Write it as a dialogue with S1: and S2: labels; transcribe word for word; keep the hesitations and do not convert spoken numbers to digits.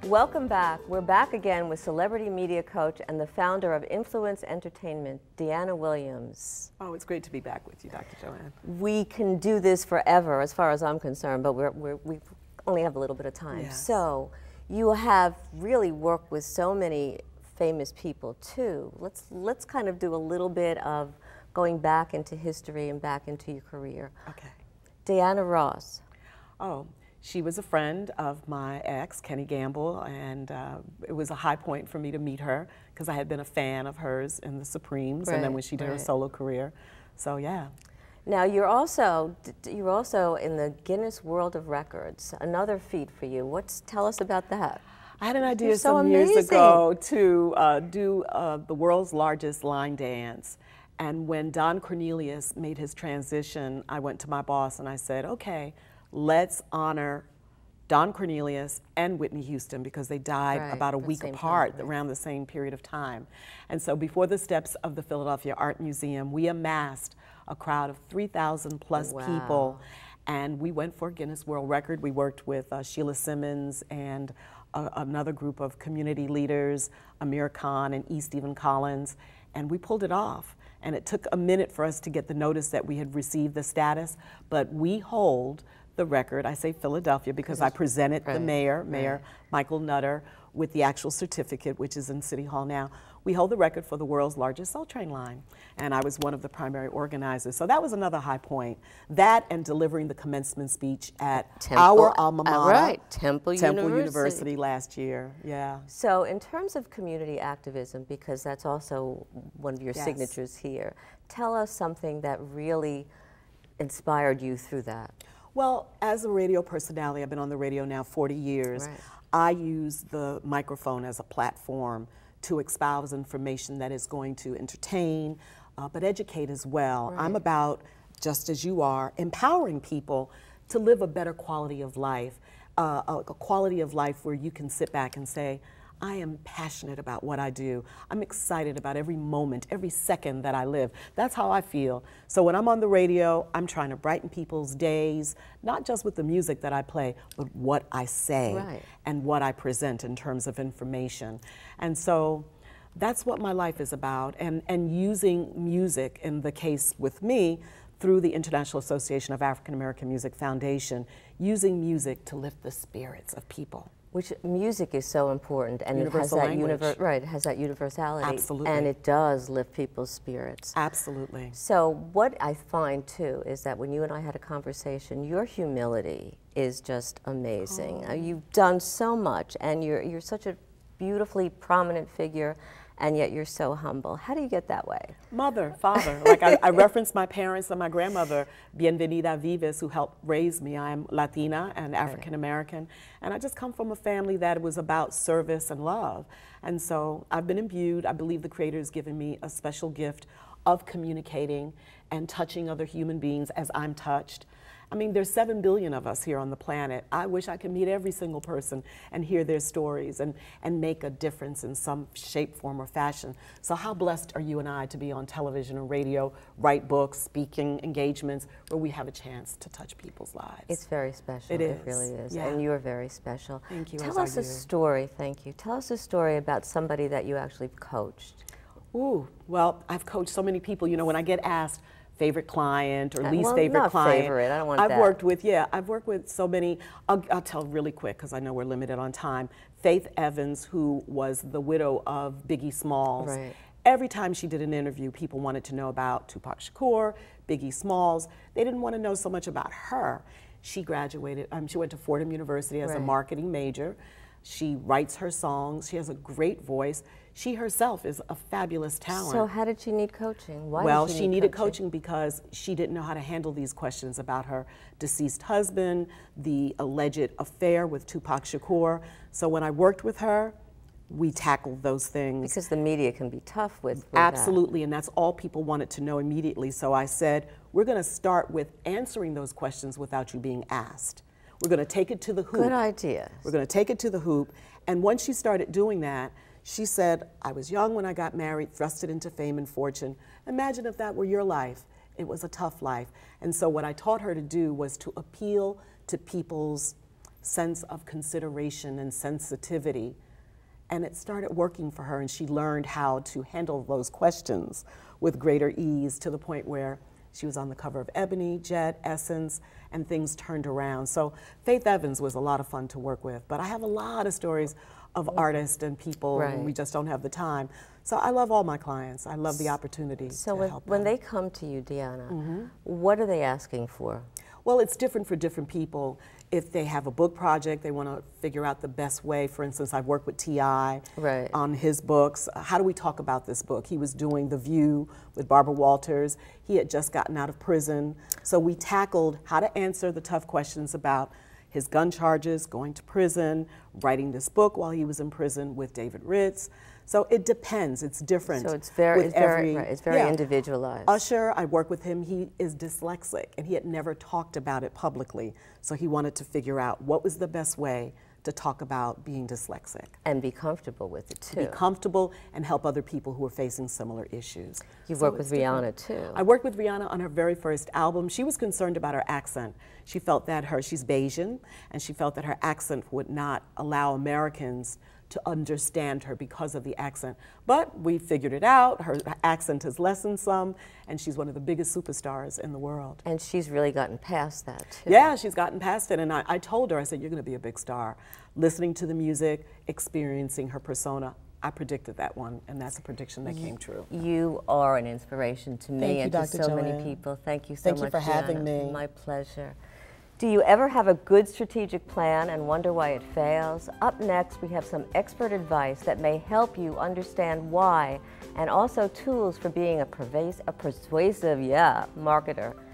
S1: Welcome back. We're back again with celebrity media coach and the founder of Influence Entertainment, Deanna Williams.
S2: Oh, it's great to be back with you, Doctor Joanne.
S1: We can do this forever as far as I'm concerned, but we're, we're, we only have a little bit of time.
S2: Yes.
S1: So you have really worked with so many famous people too. Let's, let's kind of do a little bit of going back into history and back into your career.
S2: Okay.
S1: Diana Ross.
S2: Oh, she was a friend of my ex, Kenny Gamble, and uh, it was a high point for me to meet her because I had been a fan of hers in the Supremes, right, and then when she did right. her solo career. So yeah.
S1: Now you're also you're also in the Guinness World of Records. Another feat for you. What's tell us about that?
S2: I had an idea
S1: you're
S2: some
S1: so
S2: years ago to uh, do uh, the world's largest line dance. And when Don Cornelius made his transition, I went to my boss and I said, okay, let's honor Don Cornelius and Whitney Houston because they died
S1: right,
S2: about a week apart
S1: time, right.
S2: around the same period of time. And so before the steps of the Philadelphia Art Museum, we amassed a crowd of three thousand plus
S1: wow. people.
S2: And we went for a Guinness World Record. We worked with uh, Sheila Simmons and uh, another group of community leaders, Amir Khan and E. Stephen Collins, and we pulled it off. And it took a minute for us to get the notice that we had received the status, but we hold the record. I say Philadelphia because I presented right, the mayor, Mayor right. Michael Nutter, with the actual certificate, which is in City Hall now. We hold the record for the world's largest Soul Train line, and I was one of the primary organizers. So that was another high point. That and delivering the commencement speech at
S1: Temple,
S2: our alma mater,
S1: uh, right, Temple,
S2: Temple
S1: University.
S2: University last year. Yeah.
S1: So in terms of community activism, because that's also one of your
S2: yes.
S1: signatures here, tell us something that really inspired you through that.
S2: Well, as a radio personality, I've been on the radio now forty years. Right. I use the microphone as a platform to espouse information that is going to entertain, uh, but educate as well. Right. I'm about, just as you are, empowering people to live a better quality of life, uh, a, a quality of life where you can sit back and say, I am passionate about what I do. I'm excited about every moment, every second that I live. That's how I feel. So when I'm on the radio, I'm trying to brighten people's days, not just with the music that I play, but what I say right. and what I present in terms of information. And so that's what my life is about. And, and using music, in the case with me, through the International Association of African American Music Foundation, using music to lift the spirits of people.
S1: Which music is so important, and
S2: Universal
S1: it has that
S2: language.
S1: univer right, it has that universality.
S2: Absolutely.
S1: And it does lift people's spirits.
S2: Absolutely.
S1: So what I find too is that when you and I had a conversation, your humility is just amazing.
S2: Oh.
S1: Uh, you've done so much, and you're you're such a beautifully prominent figure, and yet you're so humble. How do you get that way?
S2: Mother, father. Like I, I referenced my parents and my grandmother, Bienvenida Vives, who helped raise me. I'm Latina and African American, and I just come from a family that was about service and love. And so I've been imbued. I believe the Creator has given me a special gift of communicating and touching other human beings as I'm touched. I mean, there's seven billion of us here on the planet. I wish I could meet every single person and hear their stories and, and make a difference in some shape, form, or fashion. So how blessed are you and I to be on television and radio, write books, speaking engagements, where we have a chance to touch people's lives.
S1: It's very special.
S2: It is.
S1: It really is.
S2: Yeah.
S1: And you're very special.
S2: Thank you.
S1: Tell us a story, thank you. Tell us a story about somebody that you actually coached.
S2: Ooh, well, I've coached so many people. You know, when I get asked, favorite client or
S1: Uh,
S2: least
S1: well,
S2: favorite
S1: not
S2: client.
S1: favorite. I don't want
S2: I've
S1: that.
S2: worked with, yeah, I've worked with so many. I'll, I'll tell really quick because I know we're limited on time. Faith Evans, who was the widow of Biggie Smalls.
S1: Right.
S2: Every time she did an interview, people wanted to know about Tupac Shakur, Biggie Smalls. They didn't want to know so much about her. She graduated, um, she went to Fordham University as
S1: right.
S2: a marketing major. She writes her songs. She has a great voice. She herself is a fabulous talent.
S1: So how did she need coaching? Why
S2: well,
S1: did she,
S2: she
S1: need
S2: needed
S1: coaching?
S2: coaching because she didn't know how to handle these questions about her deceased husband, the alleged affair with Tupac Shakur. So when I worked with her, we tackled those things.
S1: Because the media can be tough with, with
S2: Absolutely,
S1: that.
S2: And that's all people wanted to know immediately. So I said, we're going to start with answering those questions without you being asked. We're going to take it to the hoop.
S1: Good idea.
S2: We're going to take it to the hoop. And once she started doing that, she said, I was young when I got married, thrusted into fame and fortune. Imagine if that were your life. It was a tough life. And so what I taught her to do was to appeal to people's sense of consideration and sensitivity. And it started working for her, and she learned how to handle those questions with greater ease, to the point where she was on the cover of Ebony, Jet, Essence, and things turned around. So Faith Evans was a lot of fun to work with. But I have a lot of stories of artists and people,
S1: right.
S2: and we just don't have the time. So I love all my clients. I love the opportunity
S1: so
S2: to
S1: when,
S2: help them.
S1: when they come to you, Deanna,
S2: mm-hmm.
S1: what are they asking for?
S2: Well, it's different for different people. If they have a book project, they want to figure out the best way. For instance, I've worked with T I
S1: right.
S2: on his books. How do we talk about this book? He was doing The View with Barbara Walters. He had just gotten out of prison. So we tackled how to answer the tough questions about his gun charges, going to prison, writing this book while he was in prison with David Ritz. So it depends. It's different.
S1: So it's very,
S2: with
S1: it's
S2: every,
S1: very, right, it's very
S2: yeah.
S1: individualized.
S2: Usher, I work with him. He is dyslexic, and he had never talked about it publicly. So he wanted to figure out what was the best way to talk about being dyslexic.
S1: And be comfortable with it, too.
S2: Be comfortable and help other people who are facing similar issues.
S1: You've
S2: so
S1: worked with Rihanna, too.
S2: I worked with Rihanna on her very first album. She was concerned about her accent. She felt that her, she's Bayesian, and she felt that her accent would not allow Americans to understand her because of the accent. But we figured it out. Her accent has lessened some, and she's one of the biggest superstars in the world.
S1: And she's really gotten past that, too.
S2: Yeah, she's gotten past it. And I, I told her, I said, you're going to be a big star. Listening to the music, experiencing her persona, I predicted that one, and that's a prediction that came true.
S1: You are an inspiration to me
S2: Thank you,
S1: and to
S2: Doctor
S1: so
S2: Joanne.
S1: many people. Thank you so
S2: Thank
S1: much,
S2: you for having
S1: Deanna.
S2: me.
S1: My pleasure. Do you ever have a good strategic plan and wonder why it fails? Up next, we have some expert advice that may help you understand why, and also tools for being a, pervasive, a persuasive, yeah, marketer.